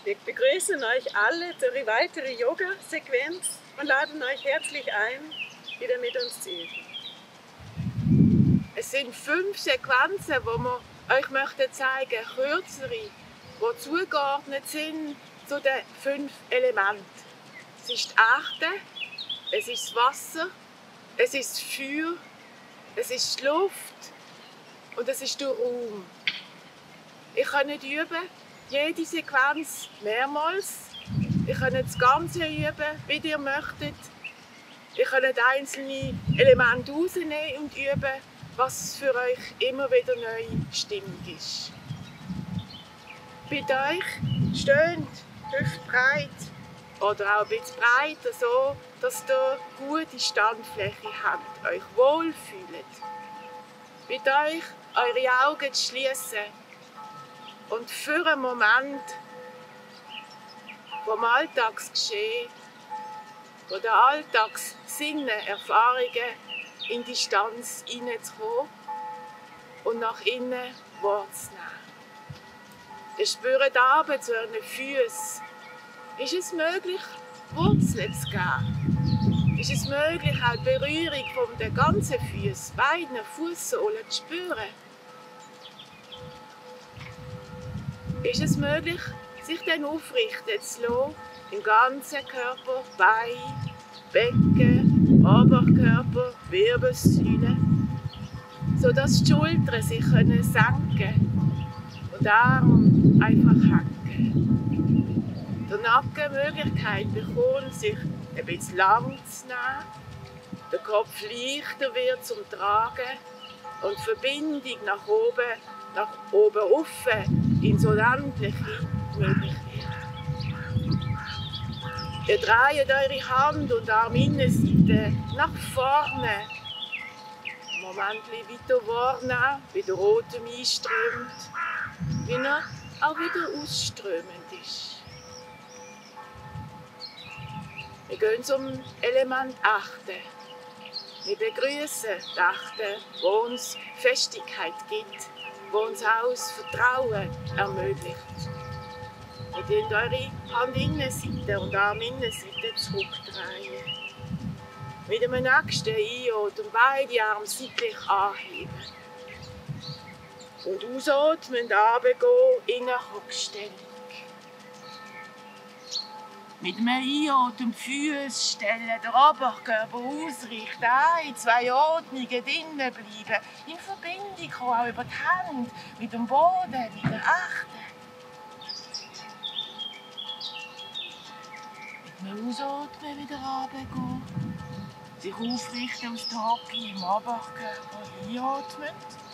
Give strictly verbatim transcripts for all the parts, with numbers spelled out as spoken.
Wir begrüßen euch alle zur weiteren Yoga-Sequenz und laden euch herzlich ein, wieder mit uns zu üben. Es sind fünf Sequenzen, die wir euch möchten zeigen, kürzere, die zugeordnet sind zu den fünf Elementen. Es ist die Erde, es ist das Wasser, es ist das Feuer, es ist die Luft und es ist der Raum. Ihr könnt üben, jede Sequenz mehrmals. Ihr könnt das Ganze üben, wie ihr möchtet. Ihr könnt einzelne Elemente rausnehmen und üben, was für euch immer wieder neue Stimmung ist. Bitte euch, steht hüftbreit oder auch ein bisschen breiter, so dass ihr gute Standfläche habt, euch wohlfühlt. Bitte euch, eure Augen zu schließen und für einen Moment vom Alltagsgeschehen, von den Alltagssinnen, Erfahrungen in die Distanz hineinzukommen und nach innen wahrzunehmen. Ihr spürt Arbeit zu euren Füßen. Ist es möglich, Wurzeln zu geben? Ist es möglich, auch die Berührung von den ganzen Füßen, beiden Fußsohlen zu spüren? Ist es möglich, sich dann aufrichten zu lassen, im ganzen Körper, Bein, Becken, Oberkörper, Wirbelsäule, sodass die Schultern sich senken können und die Arme einfach hängen. Der Nacken Möglichkeit bekommt, sich ein bisschen lang zu nehmen, der Kopf leichter wird zum Tragen und die Verbindung nach oben, nach oben offen ins Unendliche möglich wird. Ihr dreht eure Hand und Arminnenseite nach vorne. Einen Moment weiter wahrnehmen, wie der Atem einströmt, wie er auch wieder ausströmend ist. Wir gehen zum Element achten. Wir begrüßen die Achten, die uns Festigkeit gibt, die uns auch das Vertrauen ermöglicht. Ihr dürft eure Handinnenseite und Arminnenseite zurückdrehen. Mit dem nächsten Einatmen beide Arme seitlich anheben. Und ausatmen, runtergehen in eine Hockstellung. Mit einem Einatmen die Füße stellen, den Oberkörper ausrichten, ein, zwei Atmungen drinnen bleiben, in Verbindung kommen, auch über die Hände, mit dem Boden, mit der Achten. Mit einem Ausatmen wieder runtergehen, sich aufrichten aus der Hocke im Oberkörper, einatmen.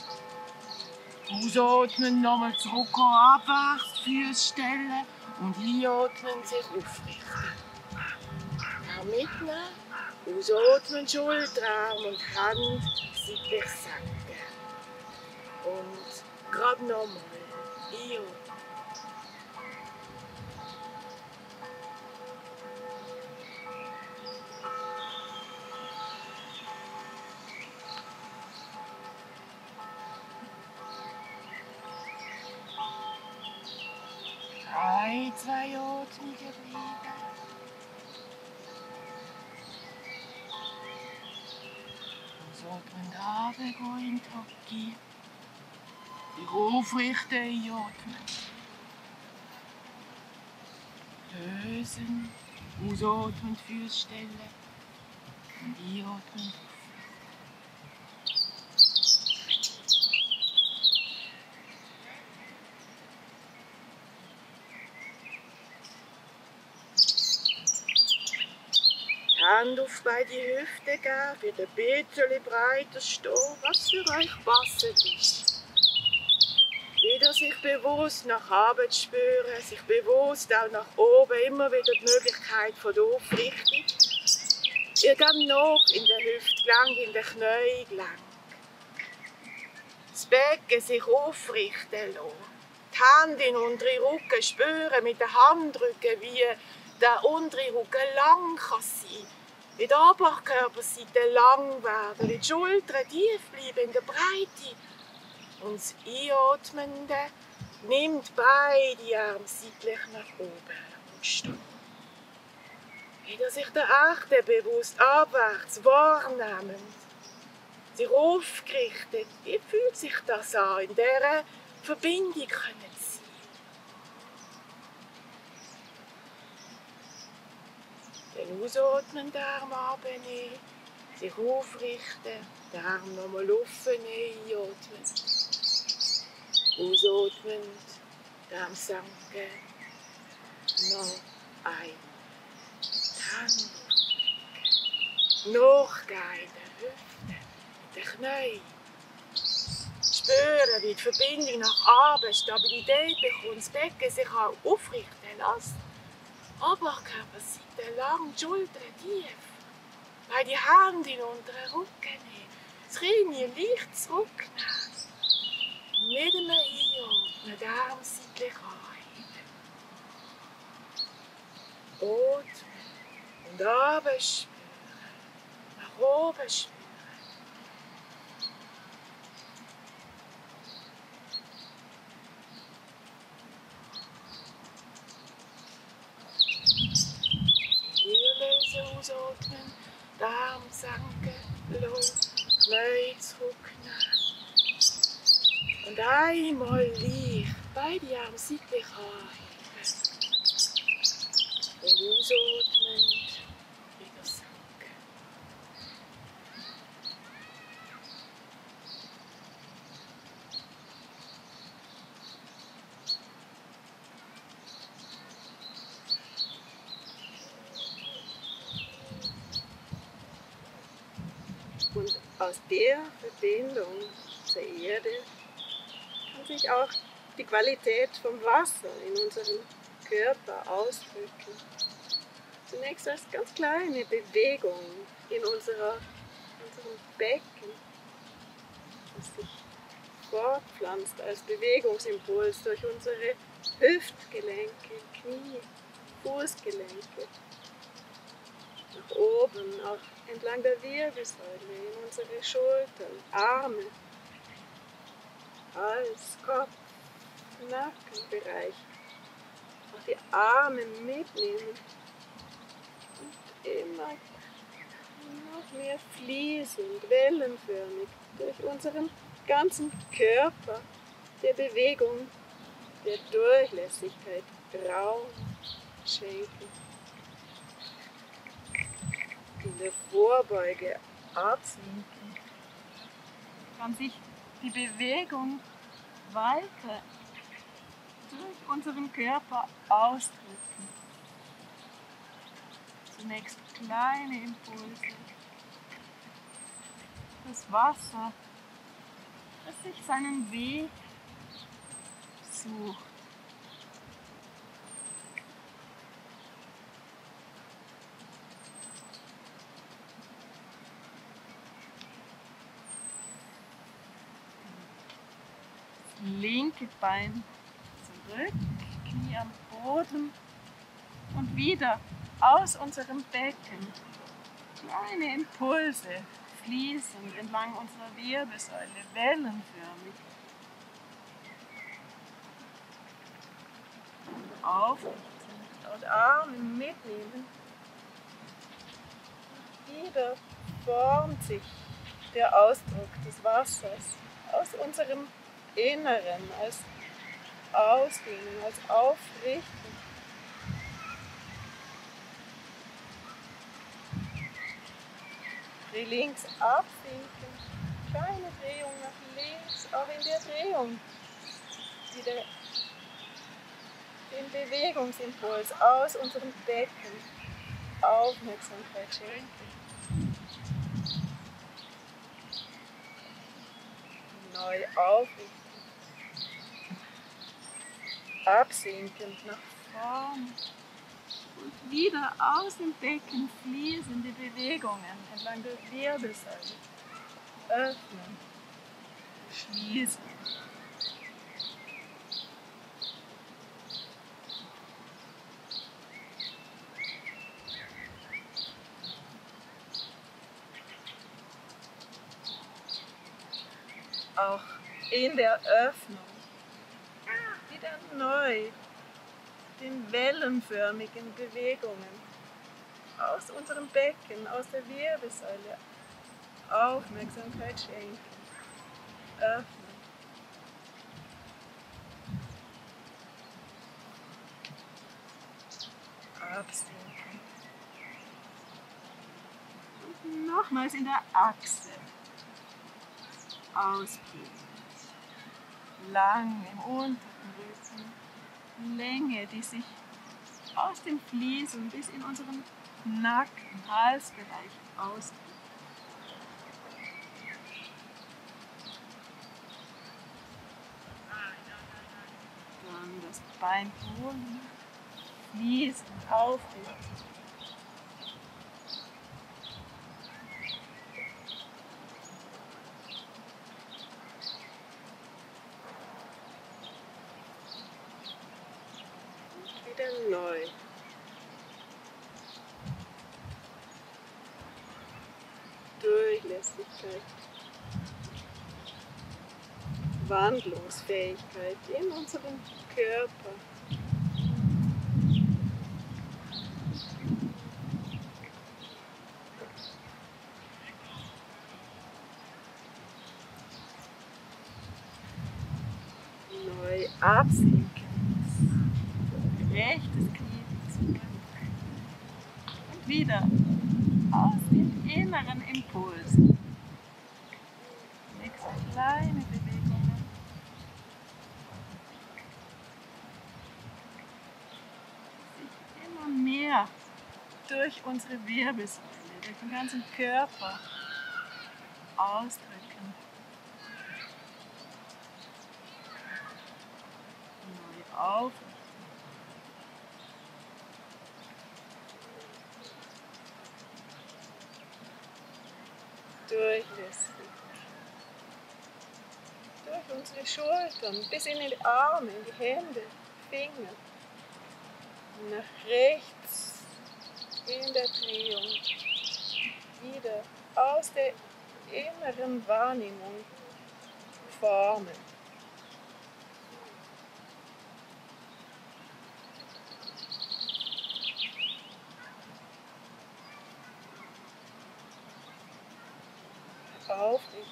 Ausatmen, nochmal zurückkommen, abwärts, die Füße stellen. Und einatmen, sich aufrichten. Auch mitnehmen. Ausatmen, Schulterarm und Hand seitlich senken. Und gerade nochmal. Einatmen. Ein, zwei Atmungen bleiben. Ausatmen, runtergehen in die Hocke. Sich aufrichten, einatmen. Lösen. Ausatmen, die Füße stellen. Und einatmen. Hand auf beide Hüften geben, wieder ein bisschen breiter stehen, was für euch passend ist. Wieder sich bewusst nach oben zu spüren, sich bewusst auch nach oben, immer wieder die Möglichkeit von der Aufrichtung. Ihr geht nach in den Hüftgelenk, in den Kniegelenk. Das Becken sich aufrichten lassen. Die Hände in den unteren Rücken spüren, mit den Handrücken, wie der untere Rücken lang kann sein. Wie die Oberkörperseite lang werden, wie die Schultern tief bleiben in der Breite. Und das Einatmende nimmt beide Arme seitlich nach oben und steht. Wieder sich der Achte bewusst abwärts wahrnehmend, sich aufgerichtet. Wie fühlt sich das an, in dieser Verbindung können zu sein? Dann ausatmen, den Arm abnehmen, sich aufrichten, den Arm nochmal offen einatmen. Ausatmen, den Arm senken, noch ein. Hände nachgehen, die Hüfte, die Knie. Spüren, wie die Verbindung nach oben Stabilität bekommt, das Becken sich auch aufrichten lässt. Oberkörperseite lang, die Schultern tief. Beide Hände in den unteren Rücken nehmen. Das Kinn leicht zurücknehmen. Mit einem Einatmen, die Arme seitlich anheben. Atmen. Und oben spüren, nach oben spüren. Hier lösen, ausatmen, den Arm senken, los, Knie zurücknehmen. Und einmal leicht, beide Arme seitlich anheben. Und ausatmen. Und aus der Verbindung zur Erde kann sich auch die Qualität vom Wasser in unserem Körper ausdrücken. Zunächst als ganz kleine Bewegung in unserer, unserem Becken, das sich fortpflanzt als Bewegungsimpuls durch unsere Hüftgelenke, Knie, Fußgelenke. Nach oben, auch entlang der Wirbelsäule, in unsere Schultern, Arme, Hals, Kopf, Nackenbereich. Auch die Arme mitnehmen und immer noch mehr fließend, wellenförmig durch unseren ganzen Körper der Bewegung, der Durchlässigkeit Raum schenken. In der Vorbeuge absinken, kann sich die Bewegung weiter durch unseren Körper ausdrücken. Zunächst kleine Impulse. Das Wasser, das sich seinen Weg sucht. Linke Bein zurück, Knie am Boden und wieder aus unserem Becken kleine Impulse fließend entlang unserer Wirbelsäule, wellenförmig. Aufrichten und Arme mitnehmen. Und wieder formt sich der Ausdruck des Wassers aus unserem Inneren, als Ausdehnen, als Aufrichten. Dreh links absinken, kleine Drehung nach links, auch in der Drehung wieder den Bewegungsimpuls aus unserem Becken, Aufmerksamkeit schenken. Neu aufrichten. Absinkend nach vorn und wieder aus dem Becken fließende Bewegungen entlang der Wirbelsäule. Öffnen, schließen. Auch in der Öffnung neu den wellenförmigen Bewegungen aus unserem Becken, aus der Wirbelsäule Aufmerksamkeit schenken. Öffnen. Absinken. Und nochmals in der Achse. Ausdehnen. Lang im unteren Rücken. Länge, die sich aus den Fliesen bis in unseren Nacken, Halsbereich ausdehnt. Dann das Bein holen, fließen, aufrichten. Und wieder neu. Durchlässigkeit, Wandlungsfähigkeit in unserem Körper. Neu absinken, rechtes Knie zurück und wieder aus den inneren Impulsen. Nächste kleine Bewegungen. Sich immer mehr durch unsere Wirbelsäule, durch den ganzen Körper ausdrücken. Neu aufrichten. Durchlässig. Durch unsere Schultern bis in die Arme, in die Hände, Finger. Nach rechts in der Drehung. Wieder aus der inneren Wahrnehmung formen. Aufrichten.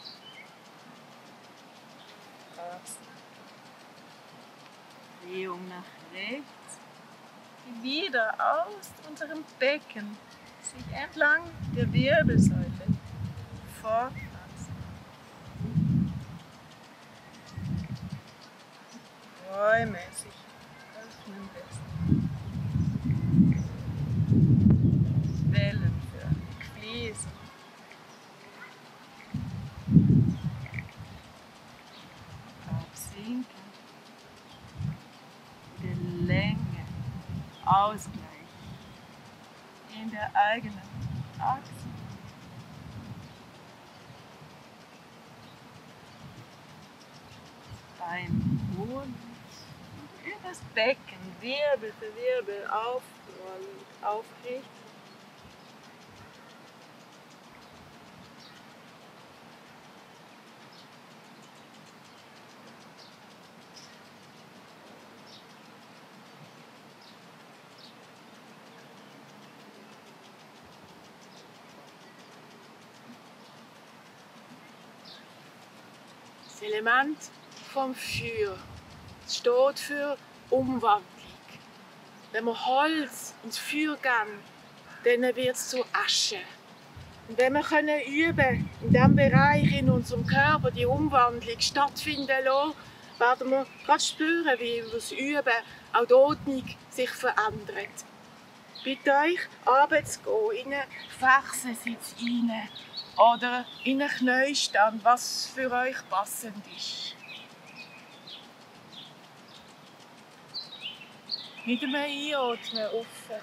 Drehung nach rechts. Die wieder aus unserem Becken sich entlang der Wirbelsäule fortpflanzen. Räume sich öffnen lassen. Wellenförmig fließen. Absinken. Der Länge. Ausgleich in der eigenen Achse. Bein holen und übers Becken Wirbel für Wirbel aufrollen, aufrichten. Das Element vom Feuer steht für Umwandlung. Wenn wir Holz ins Feuer geben, dann wird es zu Asche. Und wenn wir können üben, in diesem Bereich in unserem Körper die Umwandlung stattfinden lassen, werden wir gerade spüren, wie über das Üben auch die Ordnung sich verändert. Ich bitte euch, runterzugehen, in einen Fersen-Sitz rein. Oder in einen Kniestand, was für euch passend ist. Mit dem Einatmen offen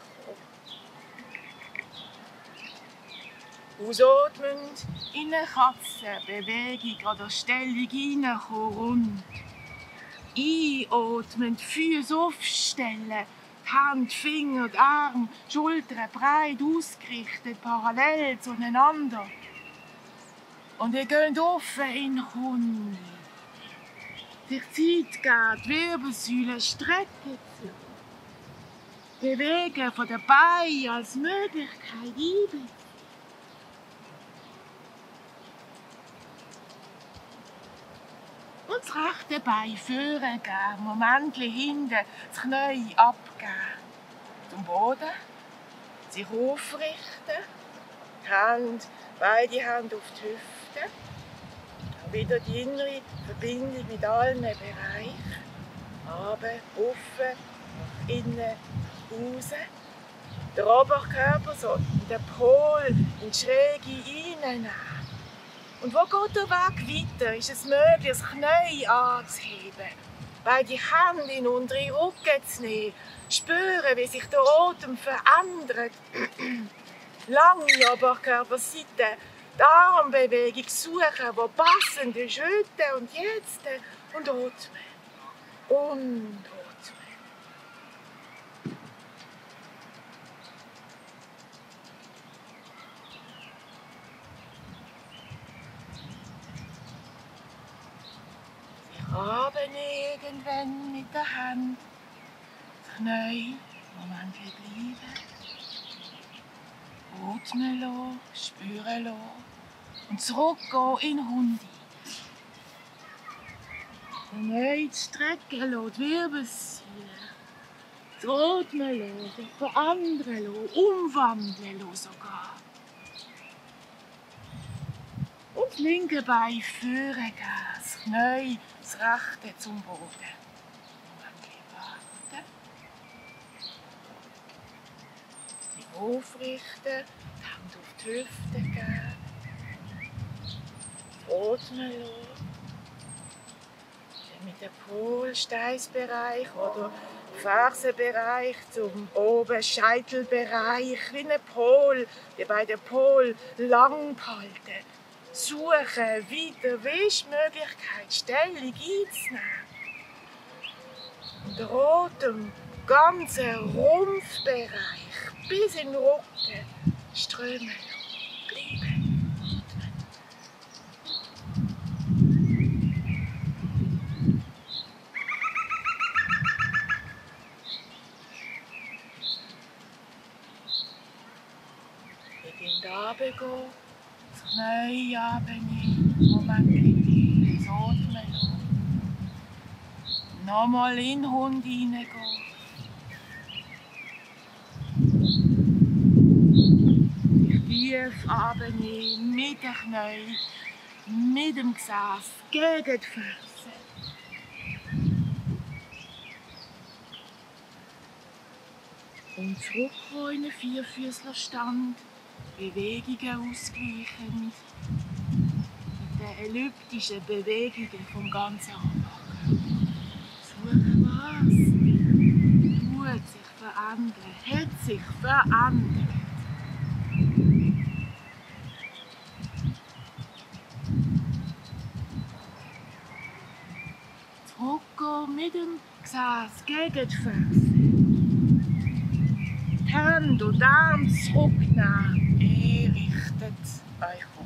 kommen. Ausatmend in eine Katzenbewegung oder Stellung reinkommen. Rund. Einatmend, Füße aufstellen. Hand, Finger, die Arme, Schultern breit ausgerichtet, parallel zueinander. Und ihr geht offen in Runde. sich Zeit geben, die Wirbelsäule strecken zu lassen. Bewegen von den Beinen als Möglichkeit einbeziehen. Und das rechte Bein führen geben, Momentchen hinten, das Knie abgeben. Zum Boden, sich aufrichten, die Hände, beide Hände auf die Hüfte. Auch wieder die innere Verbindung mit allen Bereichen. Runter, offen, nach innen, raus. Der Oberkörper so in den Pol, in die Schräge reinnehmen. Und wo geht der Weg weiter? Ist es möglich, das Knie anzuheben? Beide Hände in den unteren Rücken zu nehmen. Spüren, wie sich der Atem verändert. Lange Oberkörperseite. Die Armbewegung suchen, die passend ist. Heute und jetzt. Und atmen. Und atmen. Abend irgendwann mit der Hand. Das Knie, Moment bleiben. Atmen lassen, spüren lassen. Und zurückgehen in den Hund. Knie strecken lassen, die Wirbelsäule. Das Atmen lassen, sich verändern lassen, umwandeln lassen sogar. Und das linke Bein führen geben, das Knie, das rechte zum Boden. Warten. Sich aufrichten, die Hand auf die Hüfte geben. Atmen lassen. Mit dem Pol-Steißbereich oder Fersenbereich zum oben Scheitelbereich, wie ein Pol, die beiden Pol lang behalten. Suchen, wieder Wischmöglichkeit, Stellung einzunehmen. Und der Atem, ganzer Rumpfbereich, bis in den Rücken, strömen. Bleiben. Atmen. Beginnt runterzugehen. Knie runternehmen, Moment bleiben, das Atmen lassen. Nochmal in den Hund hineingehen. Sich tief runternehmen, mit den Knien, mit dem Gesäß, gegen die Fersen. Und zurückkommen in den Vierfüßlerstand. Bewegungen ausgleichend mit den elliptischen Bewegungen vom ganzen Oberkörper. Suchen, was tut sich verändern, hat sich verändert. Zurückgehen mit dem Gesäß gegen die Fersen. Die Hände und Arme zurücknehmen. Ihr richtet euch auf.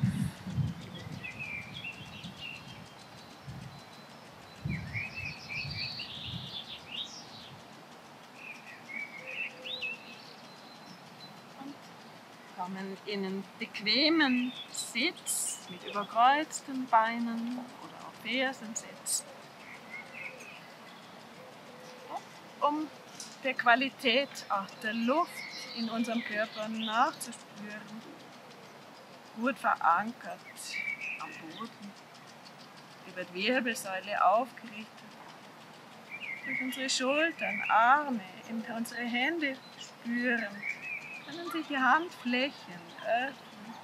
Und kommen in einen bequemen Sitz mit überkreuzten Beinen oder auch Fersensitz. Um der Qualität auch der Luft in unserem Körper nachzuspüren. Gut verankert am Boden, über die Wirbelsäule aufgerichtet. Durch unsere Schultern, Arme, in unsere Hände spürend, können sich die Handflächen öffnen,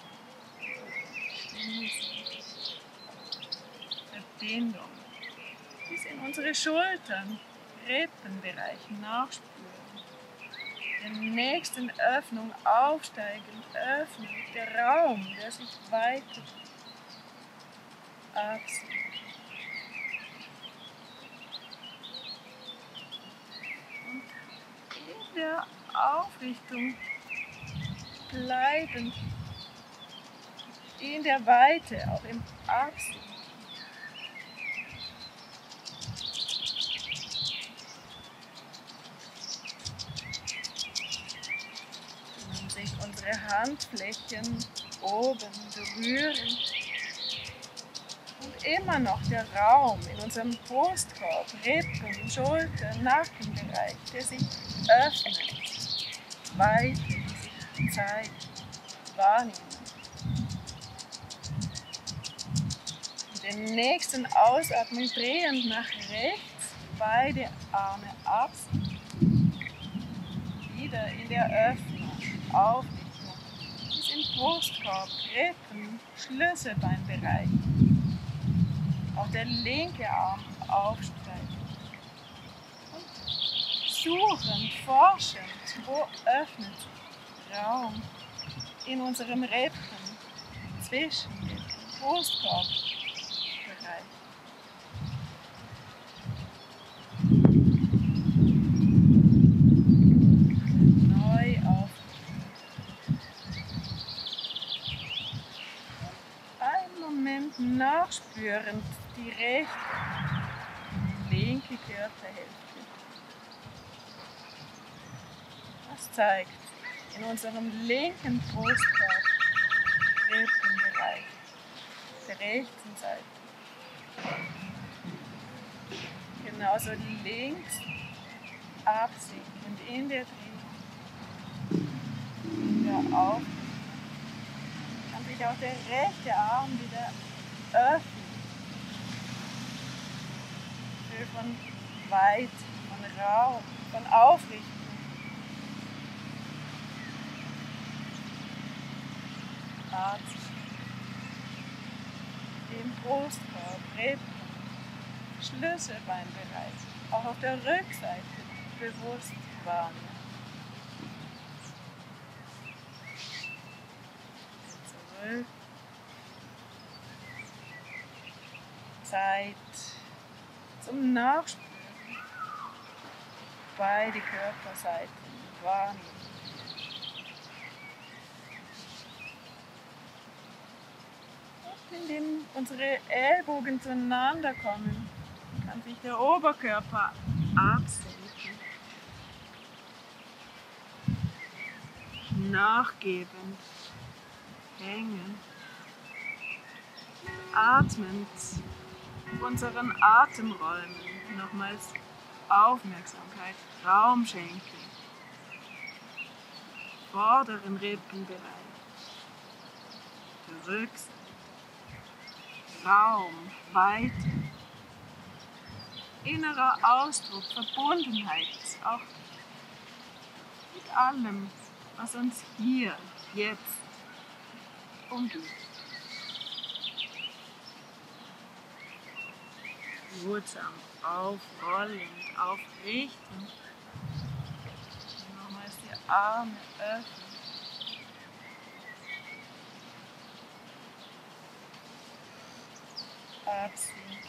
schließen. Verbindung bis in unsere Schultern, Rippenbereich nachspüren. Der nächsten Öffnung aufsteigen, öffnen, der Raum, der sich weitet, absinkt. Und in der Aufrichtung bleiben, in der Weite, auch im Absinken. unsere Handflächen oben berühren. Und immer noch der Raum in unserem Brustkorb, Rippen, Schulter, Nackenbereich, der sich öffnet, weitet, sich zeigt, wahrnehmen. Und den nächsten Ausatmen drehend nach rechts, beide Arme absinken. Wieder in der Öffnung, Aufrichtung, bis in Brustkorb, Rippen, Schlüsselbeinbereich. Auch der linke Arm aufstreichen. Und suchend, forschend, wo öffnet sich Raum in unserem Rippen, zwischen dem Brustkorbbereich. Neu aufrichten. Einen Moment nachspürend die rechte, die linke Körperhälfte. Das zeigt in unserem linken Brustkorb, Rippenbereich, der rechten Seite. Genauso links absinkend in der Drehung, in der Aufrichtung. Kann sich auch der rechte Arm wieder öffnen. Für von Weit, von Raum, von Aufrichtung. Atmen. Im Brustkorb, Rippen, Schlüsselbeinbereich, auch auf der Rückseite bewusst wahrnehmen. Zurück. Zeit zum Nachspüren. Beide Körperseiten wahrnehmen. Indem unsere Ellbogen zueinander kommen, kann sich der Oberkörper absenken. Nachgebend, hängen, atmend, unseren Atemräumen nochmals Aufmerksamkeit, Raum schenken. Vorderen Rippenbereich, der Rückseite. Raum, Weite, innerer Ausdruck, Verbundenheit, auch mit allem, was uns hier, jetzt umgibt. Behutsam aufrollend, aufrichten, nochmals die Arme öffnen. Absinken.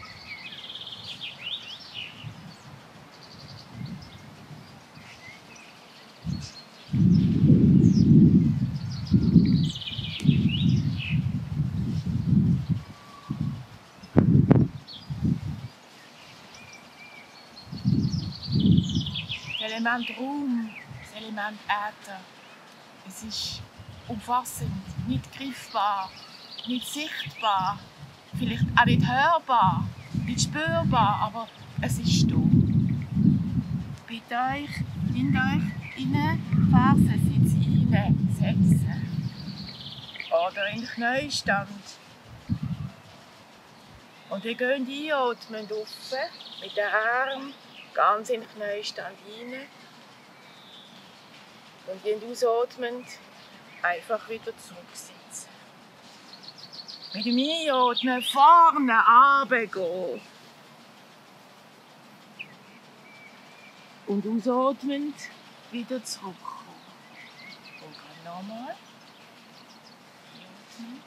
Das Element Raum, das Element Äther, es ist umfassend, nicht greifbar, nicht sichtbar. Vielleicht auch nicht hörbar, nicht spürbar, aber es ist da. Bitte euch, in euch rein, Fersen hineinsetzen. Oder in den Kniestand. Und ihr geht einatmen, offen, mit den Armen ganz in den Kniestand rein. Und ihr ausatmen, einfach wieder zurücksitzen. Mit dem Einatmen vorne runtergehen. Und ausatmend wieder zurückkommen. Und nochmal. Einatmen.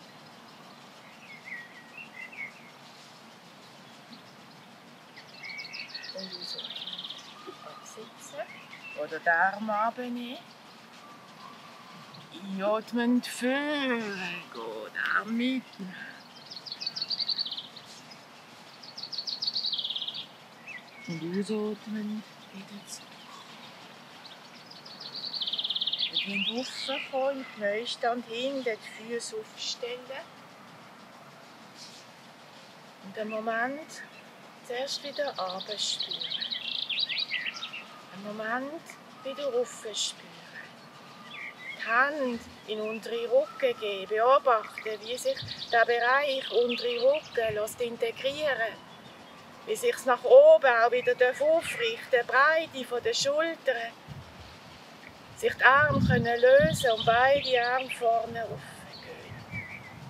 Und ausatmen. Absitzen. Oder den Arm runternehmen. Einatmend führen, geht Arm mitten. Und ausatmend wieder zurück. Wir gehen raufkommen, im Knäustand hin, die Füße aufstellen. Und einen Moment zuerst wieder runterspüren. Einen Moment wieder raufspüren. Die Hand in den unteren Rücken geben. Beobachten, wie sich der Bereich untere Rücken lässt integrieren. Wie sich es nach oben auch wieder aufrichten darf. Die Breite der Schultern. Sich die Arme können lösen und beide Arme vorne raufgehen.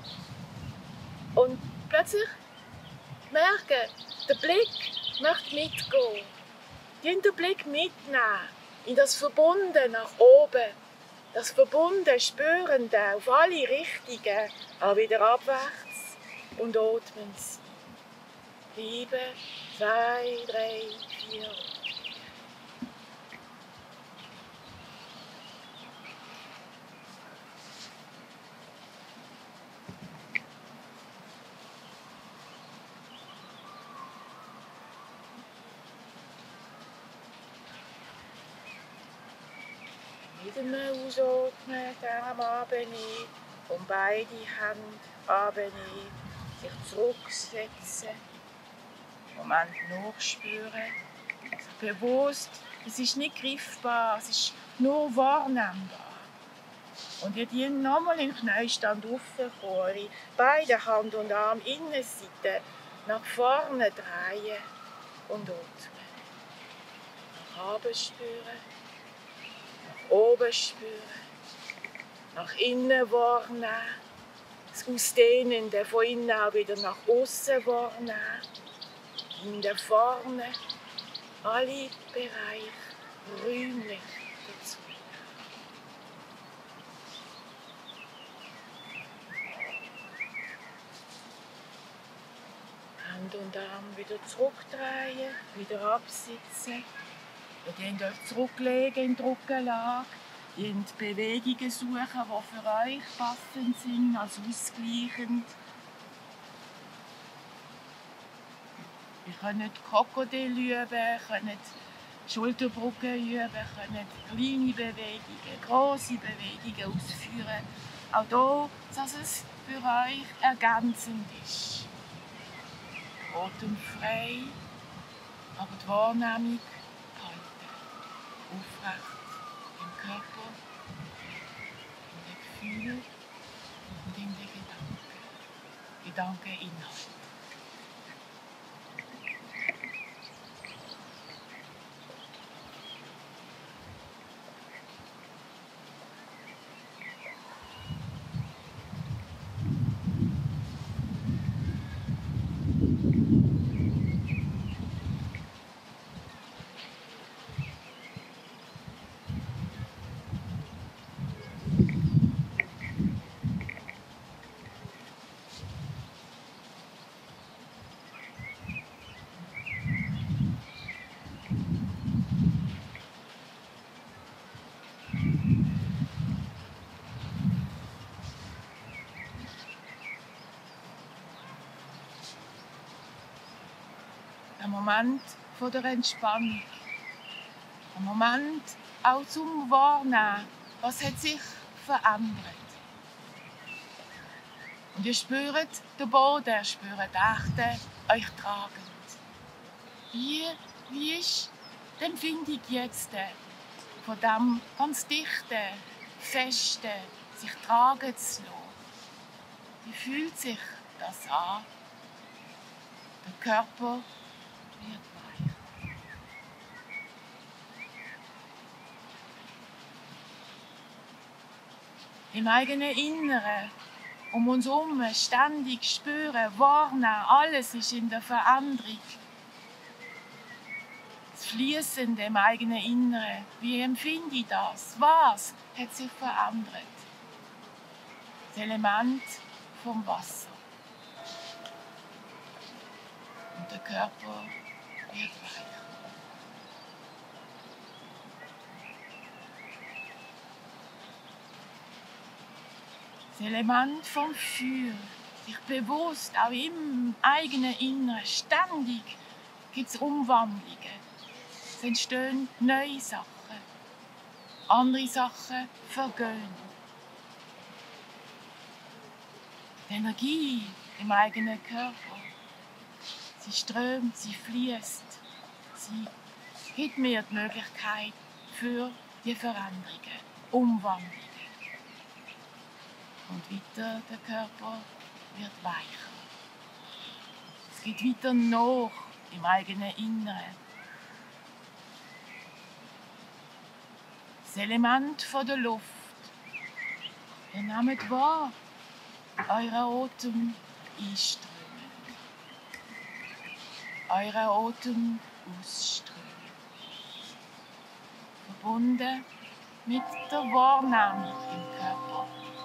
Und plötzlich merken, der Blick möchte mitgehen. Den Blick mitnehmen in das Verbunden nach oben. Das Verbunden spürend auf alle Richtungen, auch wieder abwärts und atmen Sie. Bleiben, zwei, drei, vier. Wieder mal ausatmen, den Arm runternehmen und beide Hände runternehmen, sich zurücksetzen, Moment nachspüren, sich bewusst, es ist nicht greifbar, es ist nur wahrnehmbar. Und ihr dient nochmal in den Knäustand raufkommen, eure beide Hand und Arm Innenseite nach vorne drehen und atmen. Nach oben spüren. Oben spüren, nach innen wahrnehmen, das Ausdehnende von innen auch wieder nach außen wahrnehmen, hinten vorne, alle Bereiche räumlich dazu. Hand und Arm wieder zurückdrehen, wieder absitzen. Ihr könnt euch zurücklegen in die Rückenlage, ihr könnt Bewegungen suchen, die für euch passend sind, als ausgleichend. Ihr könnt Krokodil üben, könnt Schulterbrücken üben, könnt kleine Bewegungen, grosse Bewegungen ausführen. Auch hier, dass es für euch ergänzend ist. Atemfrei, aber die Wahrnehmung aufrecht im Körper, in den Gefühlen und in den Gedanken. Gedankeninhalt. Ein Moment von der Entspannung. Ein Moment auch zum Wahrnehmen, was hat sich verändert. Und ihr spürt den Boden, ihr spürt die Erde euch tragend. Wie, wie ist die Empfindung jetzt von dem ganz dichten, festen, sich tragen zu lassen? Wie fühlt sich das an? Der Körper wird weich. Im eigenen Inneren, um uns herum, ständig spüren, wahrnehmen, alles ist in der Veränderung. Das Fließende im eigenen Inneren, wie empfinde ich das? Was hat sich verändert? Das Element vom Wasser. Und der Körper wird weich. Das Element vom Feuer, sich bewusst, auch im eigenen Inneren, ständig gibt es Umwandlungen. Es entstehen neue Sachen. andere Sachen vergehen. Die Energie im eigenen Körper, sie strömt, sie fließt, sie gibt mir die Möglichkeit für die Veränderungen, Umwandlungen. Und weiter der Körper wird weicher. Es geht weiter nach im eigenen Inneren. Das Element von der Luft. Ihr nehmt wahr, euren Atem einströmen. Euren Atem ausströmen. Verbunden mit der Wahrnehmung im Körper.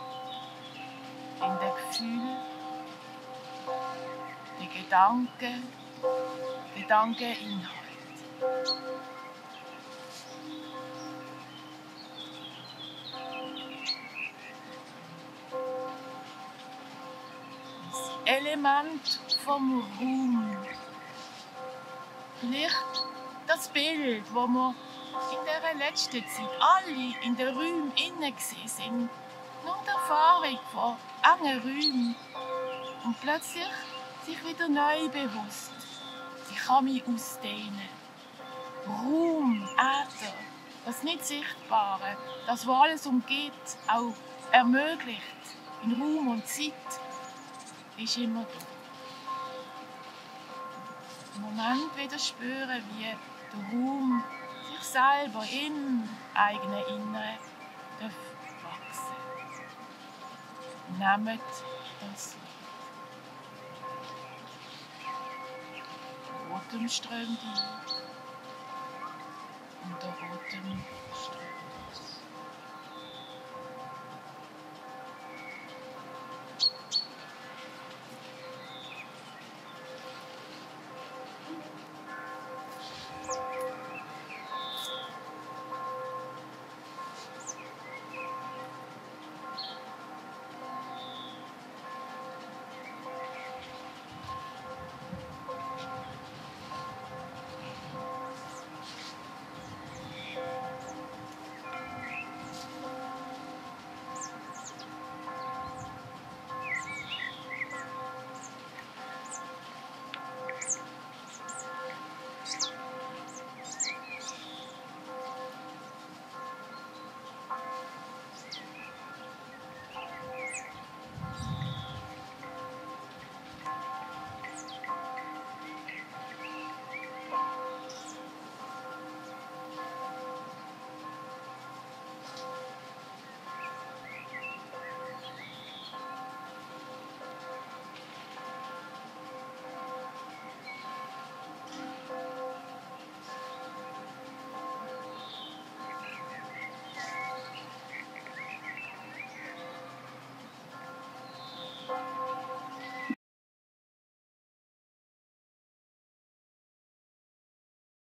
In den Gefühlen, den Gedanken, Gedankeninhalt. Das Element vom Raum. Vielleicht das Bild, das wir in der letzten Zeit alle in den Räumen innen gesehen sind. Nur die Erfahrung von engen Räumen. Und plötzlich sich wieder neu bewusst. Ich kann mich ausdehnen. Raum, Äther, das Nicht-Sichtbare, das, was alles umgeht, auch ermöglicht, in Raum und Zeit, ist immer da. Im Moment wieder spüren, wie der Raum sich selber im eigenen Inneren wachsen darf. Nehmt das. Der Atem strömt ein und der Atem